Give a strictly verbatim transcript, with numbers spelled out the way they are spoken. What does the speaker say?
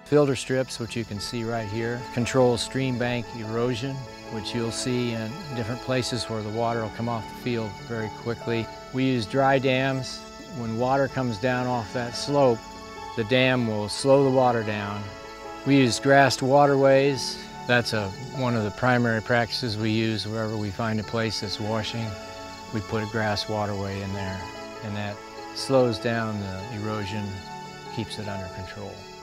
Filter strips, which you can see right here, control stream bank erosion, which you'll see in different places where the water will come off the field very quickly. We use dry dams. When water comes down off that slope, the dam will slow the water down. We use grassed waterways. That's a, one of the primary practices we use wherever we find a place that's washing. We put a grass waterway in there, and that slows down the erosion, keeps it under control.